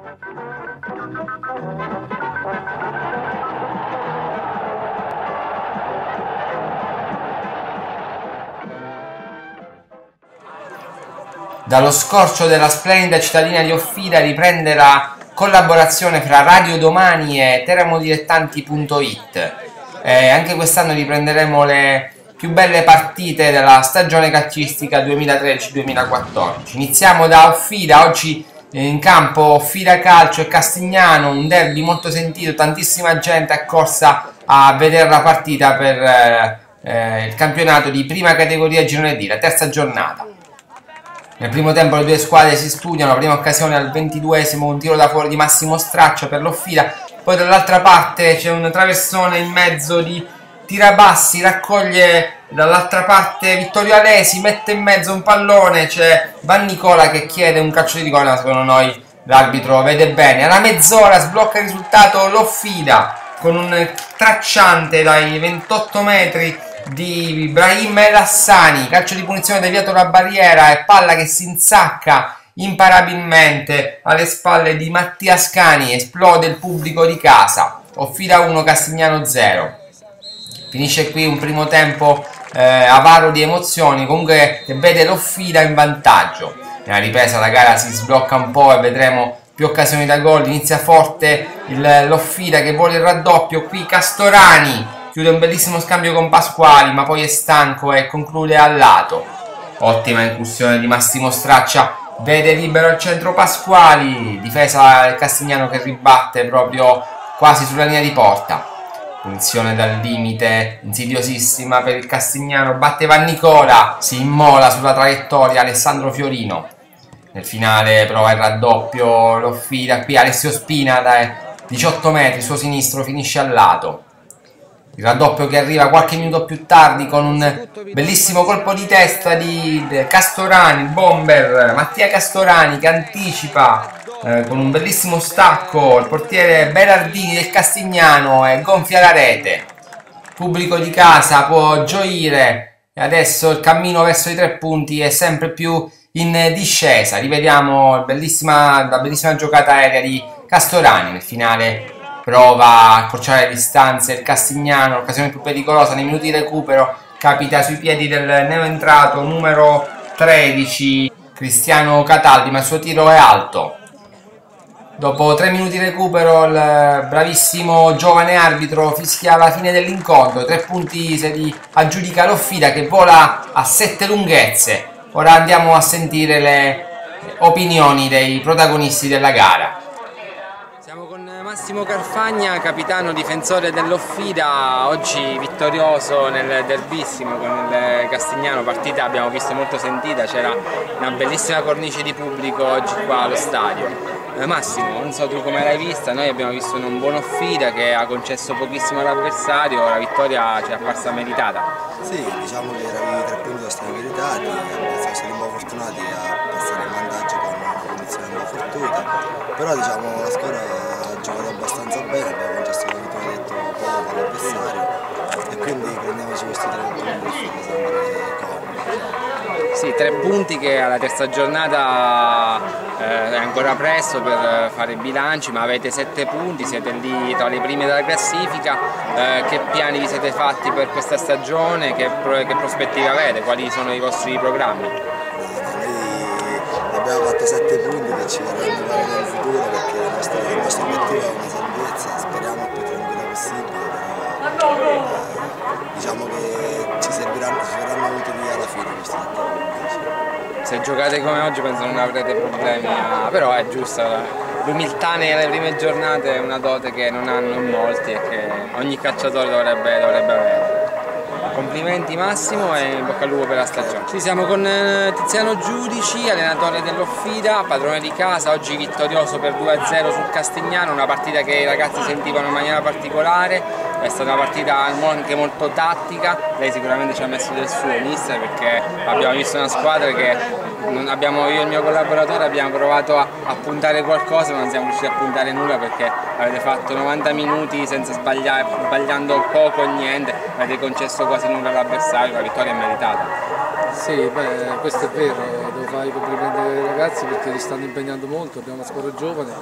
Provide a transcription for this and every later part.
Dallo scorcio della splendida cittadina di Offida riprende la collaborazione fra Radio Domani e termodilettanti.it. Anche quest'anno riprenderemo le più belle partite della stagione calcistica 2013-2014. Iniziamo da Offida, oggi in campo Offida Calcio e Castignano, un derby molto sentito, tantissima gente accorsa a vedere la partita per il campionato di prima categoria girone D, la terza giornata. Nel primo tempo le due squadre si studiano, la prima occasione al 22esimo, un tiro da fuori di Massimo Straccia per l'Offida, poi dall'altra parte c'è un traversone in mezzo di Tirabassi, raccoglie dall'altra parte Vittorio Alesi, mette in mezzo un pallone, c'è Van Nicola che chiede un calcio di rigore, ma secondo noi l'arbitro vede bene. Alla mezz'ora sblocca il risultato l'Offida con un tracciante dai 28 metri di Ibrahim El Hassani, calcio di punizione deviato la barriera e palla che si insacca imparabilmente alle spalle di Mattia Scani, esplode il pubblico di casa. Offida 1, Castignano 0. Finisce qui un primo tempo avaro di emozioni, comunque che vede l'Offida in vantaggio. Nella ripresa la gara si sblocca un po' e vedremo più occasioni da gol. Inizia forte l'Offida che vuole il raddoppio, qui Castorani chiude un bellissimo scambio con Pasquali, ma poi è stanco e conclude al lato. Ottima incursione di Massimo Straccia, vede libero al centro Pasquali, difesa del Castignano che ribatte proprio quasi sulla linea di porta. Punizione dal limite, insidiosissima per il Castignano, batte Van Nicola, si immola sulla traiettoria Alessandro Fiorino. Nel finale prova il raddoppio l'Offida, qui Alessio Spina da 18 metri, suo sinistro finisce al lato. Il raddoppio che arriva qualche minuto più tardi con un bellissimo colpo di testa di Castorani, il bomber Mattia Castorani che anticipa con un bellissimo stacco il portiere Berardini del Castignano e gonfia la rete. Pubblico di casa può gioire e adesso il cammino verso i 3 punti è sempre più in discesa. Rivediamo la bellissima giocata aerea di Castorani. Nel finale prova a accorciare le distanze il Castignano, l'occasione più pericolosa nei minuti di recupero capita sui piedi del neoentrato numero 13 Cristiano Cataldi, ma il suo tiro è alto. Dopo 3 minuti di recupero il bravissimo giovane arbitro fischia la fine dell'incontro. 3 punti se li aggiudica l'Offida che vola a 7 lunghezze. Ora andiamo a sentire le opinioni dei protagonisti della gara. Siamo con Massimo Carfagna, capitano difensore dell'Offida, oggi vittorioso nel derbissimo con il Castignano, partita abbiamo visto molto sentita, c'era una bellissima cornice di pubblico oggi qua allo stadio. Massimo, non so tu come l'hai vista, noi abbiamo visto un buon Offida che ha concesso pochissimo all'avversario, la vittoria ci è apparsa meritata. Sì, diciamo che i 3 punti sono stati meritati, siamo stati un po' fortunati a passare in vantaggio con una condizione un po' fortuita, però diciamo la squadra ha giocato abbastanza bene, abbiamo concesso come tu hai detto poco all'avversario e quindi prendiamoci questi 3 punti per fare sempre comodi. Sì, 3 punti che alla terza giornata è ancora presto per fare i bilanci, ma avete 7 punti, siete lì tra le prime della classifica. Che piani vi siete fatti per questa stagione? Che prospettive avete? Quali sono i vostri programmi? Noi abbiamo fatto 7 punti che ci vorranno fare nel futuro perché il nostro obiettivo è una salvezza, speriamo il più tranquilla possibile, però diciamo che ci saranno utili alla fine questi 7 punti. Se giocate come oggi penso non avrete problemi, però è giusta, l'umiltà nelle prime giornate è una dote che non hanno in molti e che ogni calciatore dovrebbe avere. Complimenti Massimo e in bocca al lupo per la stagione. Ci siamo con Tiziano Giudici, allenatore dell'Offida, padrone di casa, oggi vittorioso per 2-0 sul Castignano, una partita che i ragazzi sentivano in maniera particolare, è stata una partita anche molto tattica, lei sicuramente ci ha messo del suo mister perché abbiamo visto una squadra che io e il mio collaboratore abbiamo provato a puntare qualcosa ma non siamo riusciti a puntare nulla perché avete fatto 90 minuti senza sbagliare, sbagliando poco o niente, avete concesso quasi nulla all'avversario, la vittoria è meritata. Sì, beh, questo è vero, devo fare i complimenti ai ragazzi perché li stanno impegnando molto, abbiamo una squadra giovane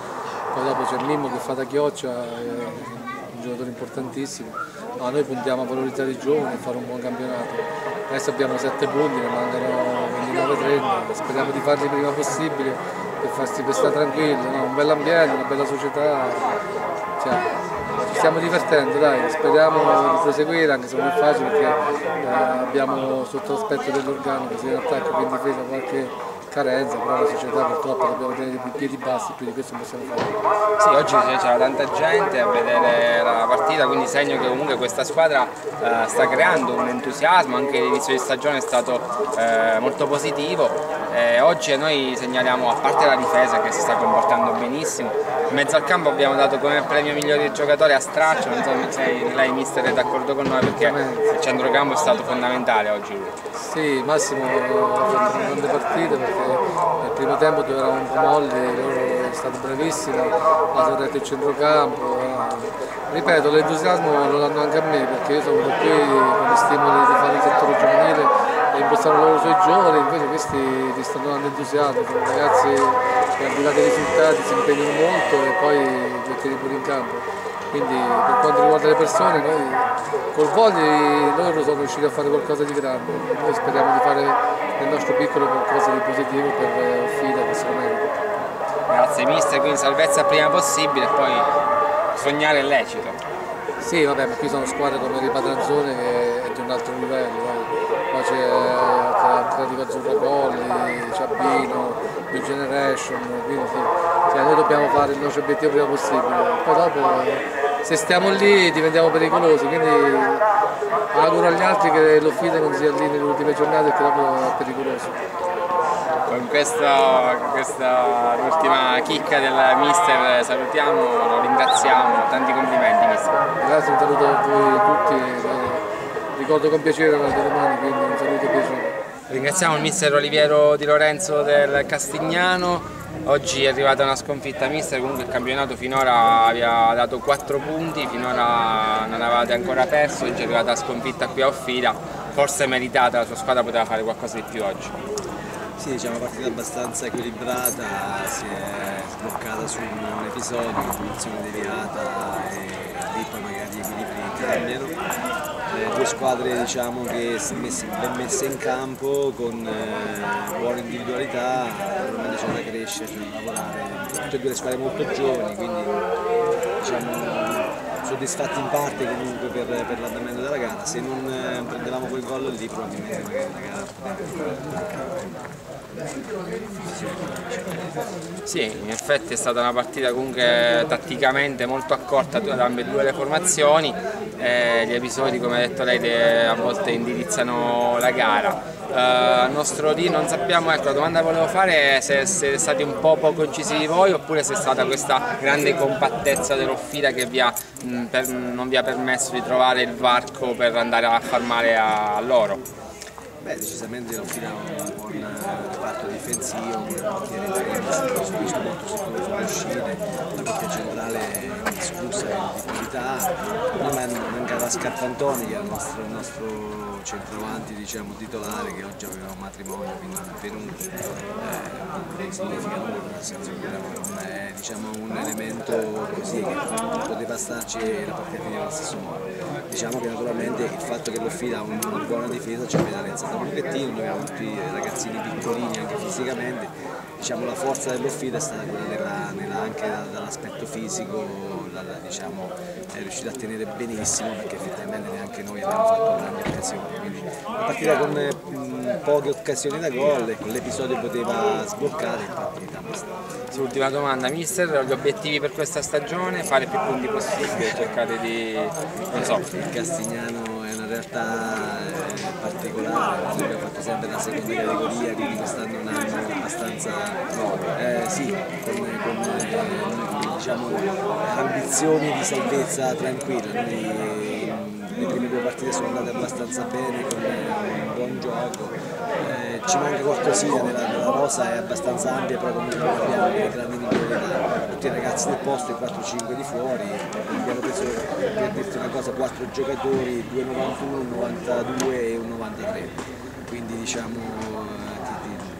poi dopo c'è Mimmo che fa da chioccia, è un giocatore importantissimo. No, noi puntiamo a valorizzare i giovani e fare un buon campionato. Adesso abbiamo 7 punti, ne mancano 29-30, speriamo di farli il prima possibile per farsi questa tranquilla, no? Un bell'ambiente, una bella società, cioè, ci stiamo divertendo, dai, speriamo di proseguire, anche se non è facile perché abbiamo sotto l'aspetto dell'organico, sia in attacco che in difesa qualche carenza, però la società purtroppo dobbiamo tenere i piedi bassi, più di questo non possiamo fare. Sì, oggi c'era tanta gente a vedere la partita, quindi segno che comunque questa squadra sta creando un entusiasmo, anche l'inizio di stagione è stato molto positivo. Oggi noi segnaliamo, a parte la difesa che si sta comportando benissimo, in mezzo al campo abbiamo dato come premio migliore giocatore a Straccio, non so se lei mister è d'accordo con noi perché il centrocampo è stato fondamentale oggi. Sì, Massimo ha fatto una grande partita perché nel primo tempo dove eravamo un po' molli, è stato bravissimo, ha corretto il centrocampo. Ripeto, l'entusiasmo lo danno anche a me perché io sono venuto qui con gli stimoli di fare il settore giovanile e impostare loro sui giovani, invece questi ti stanno dando entusiasmo, sono ragazzi che al di là dei risultati si impegnano molto e poi giochino pure in campo. Quindi per quanto riguarda le persone, noi col Vogli loro sono riusciti a fare qualcosa di grande, noi speriamo di fare nel nostro piccolo qualcosa di positivo per Offida che se lo merita. Grazie mister, quindi salvezza prima possibile e poi sognare è lecito. Sì, vabbè, ma qui sono squadre come Ripatranzone che è di un altro livello, poi c'è Atletico Azzurra Colli, Ciabbino, New Generation, quindi cioè, noi dobbiamo fare il nostro obiettivo prima possibile, poi dopo se stiamo lì diventiamo pericolosi, quindi auguro agli altri che l'Offida non sia lì nelle ultime giornate perché dopo è pericoloso. Con questa ultima chicca del mister salutiamo, lo ringraziamo, tanti complimenti mister. Grazie, un saluto a voi tutti, ricordo con piacere la domani, quindi un saluto e piacere. Ringraziamo il mister Oliviero Di Lorenzo del Castignano. Oggi è arrivata una sconfitta mister, comunque il campionato finora aveva dato 4 punti, finora non avevate ancora perso, oggi è arrivata la sconfitta qui a Offida, forse meritata, la sua squadra poteva fare qualcosa di più oggi. Sì, diciamo una partita abbastanza equilibrata, si è sbloccata su un episodio, una punizione deviata e lì poi magari gli equilibri cambiano. Due squadre diciamo che ben messe in campo con buone individualità, naturalmente c'è da crescere, c'è da lavorare, tutte e due le squadre molto giovani, quindi diciamo soddisfatti in parte comunque per l'andamento della gara, se non prendevamo quel gol lì probabilmente magari la gara poteva. Sì, in effetti è stata una partita comunque tatticamente molto accorta da ambedue le formazioni, gli episodi come ha detto lei a volte indirizzano la gara. A nostro dire non sappiamo, ecco la domanda che volevo fare è se siete stati un po' poco incisivi voi oppure se è stata questa grande compattezza dell'Offida che non vi ha permesso di trovare il varco per andare a far male a loro. Beh, decisamente l'Offida ha un buon reparto difensivo, con il portiere D'Arena che subisce molto sulle uscite, la coppia centrale indiscussa di qualità, prima mancava Scarpantoni che era il nostro centravanti diciamo, titolare che oggi aveva un matrimonio, quindi non è venuto, non significa nulla, nel senso che è diciamo, un elemento così che poteva starci e la partita finiva allo stesso modo. Diciamo che naturalmente il fatto che l'Offida ha una buona difesa ci ha penalizzato un pochettino, noi abbiamo tutti ragazzini piccolini anche fisicamente, diciamo la forza dell'Offida è stata quella anche dall'aspetto fisico, diciamo, è riuscita a tenere benissimo perché effettivamente neanche noi abbiamo fatto grandi occasioni, quindi una partita con poche occasioni da gol e con l'episodio poteva sbloccare infatti Sì, ultima domanda, mister, gli obiettivi per questa stagione, fare più punti possibile, cercare di, non so. Il Castignano è una realtà particolare, noi abbiamo fatto sempre la seconda categoria, quindi quest'anno è un anno abbastanza sì, con diciamo, ambizioni di salvezza tranquilla. Le prime due partite sono andate abbastanza bene con un buon gioco, ci manca qualcosina, la rosa è abbastanza ampia però comunque abbiamo delle grandi individualità, tutti i ragazzi del posto e 4-5 di fuori, abbiamo preso per dirti una cosa 4 giocatori, 2,91, un 92 e un 93, quindi diciamo questo ti fa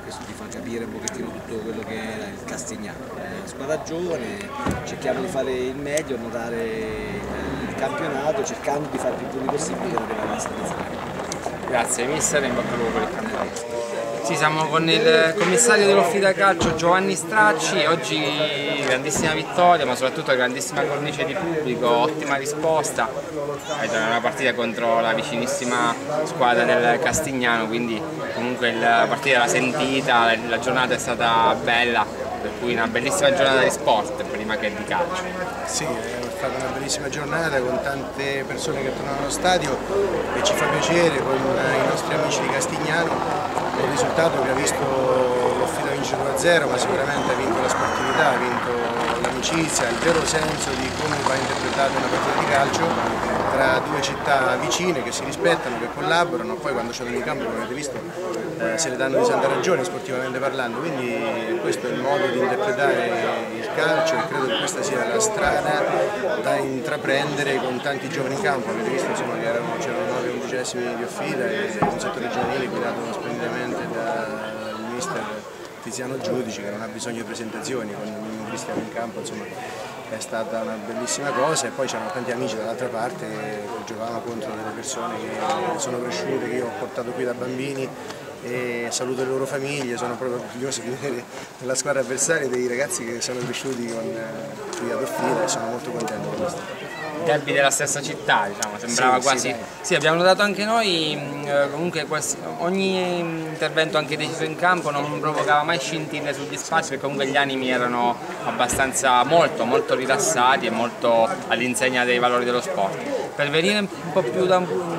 capire un pochettino tutto quello che è il Castignano. È una squadra giovane, cerchiamo di fare il meglio, annotare il campionato, cercando di fare più punti possibili per arrivare alla salvezza. Grazie mister e in bocca al lupo per il campionato. Sì, siamo con il commissario dell'Offida Calcio Giovanni Stracci, oggi grandissima vittoria ma soprattutto grandissima cornice di pubblico, ottima risposta, è una partita contro la vicinissima squadra del Castignano, quindi comunque la partita l'ha sentita, la giornata è stata bella, per cui una bellissima giornata di sport prima che di calcio. Sì, è stata una bellissima giornata con tante persone che tornano allo stadio e ci fa piacere con i nostri amici di Castignano. Il risultato che ha visto l'Offida vincere 2-0, ma sicuramente ha vinto la sportività, ha vinto l'amicizia, il vero senso di come va interpretata una partita di calcio tra due città vicine che si rispettano, che collaborano, poi quando c'è in campo, come avete visto, se ne danno di santa ragione sportivamente parlando, quindi questo è il modo di interpretare il calcio e credo che questa sia la strada da intraprendere con tanti giovani in campo. Avete visto insomma, che c'erano 9 undicesimi di Offida e un settore giovanile guidato splendidamente dal mister Tiziano Giudici, che non ha bisogno di presentazioni, con il Cristiano in campo insomma, è stata una bellissima cosa, e poi c'erano tanti amici dall'altra parte, giocavamo contro delle persone che sono cresciute, che io ho portato qui da bambini, e saluto le loro famiglie, sono proprio orgoglioso di vedere nella squadra avversaria dei ragazzi che sono cresciuti qui ad Offida e sono molto contento di questo. Derby della stessa città, diciamo, sembrava sì, quasi. Sì, abbiamo notato anche noi, comunque ogni intervento anche deciso in campo non provocava mai scintille sugli spazi, perché comunque gli animi erano abbastanza molto rilassati e molto all'insegna dei valori dello sport. Per venire un po' più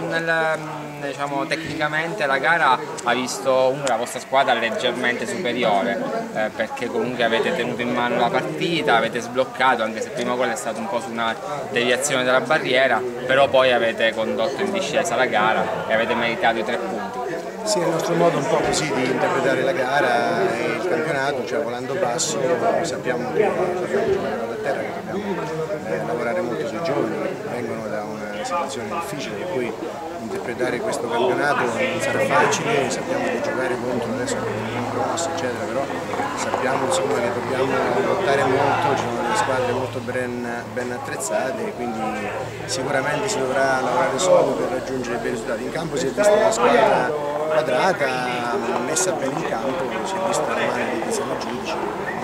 diciamo, tecnicamente la gara ha visto la vostra squadra leggermente superiore, perché comunque avete tenuto in mano la partita, avete sbloccato, anche se prima quello è stato un po' su una deviazione della barriera, però poi avete condotto in discesa la gara e avete meritato i 3 punti. Sì, è il nostro modo un po' così di interpretare la gara e il campionato, cioè volando basso, sappiamo che dobbiamo giocare con la terra, che dobbiamo lavorare molto sui giovani, che vengono da una situazione difficile, per cui interpretare questo campionato non sarà facile, sappiamo di giocare contro, adesso abbiamo promosso eccetera, però sappiamo insomma, che dobbiamo lottare molto, ci sono delle squadre molto ben attrezzate, quindi sicuramente si dovrà lavorare solo per raggiungere i bei risultati. In campo si è vista una squadra quadrata, messa bene in campo, si è vista la mano di Tiziano Giudici,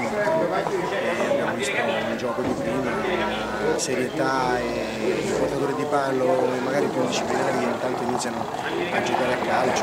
abbiamo visto un gioco di prima, una serietà e i portatori di pallo magari più disciplinari che intanto iniziano a giocare a calcio.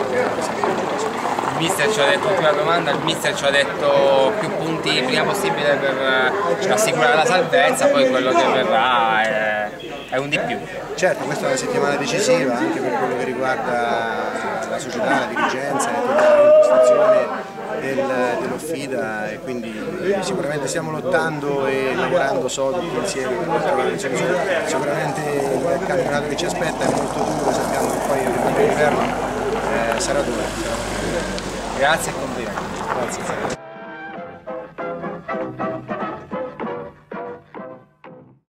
Il mister ci ha detto, ultima domanda, il mister ci ha detto più punti il prima possibile per assicurare la salvezza, poi quello che verrà è un di più. Certo, questa è una settimana decisiva anche per quello che riguarda la società, la dirigenza e tutta l'impostazione dell'Offida, e quindi sicuramente stiamo lottando e lavorando sodo tutti insieme per trovare le soluzioni. Sicuramente il campionato che ci aspetta è molto duro, sappiamo che poi l'inverno sarà duro. Grazie e complimenti. Grazie.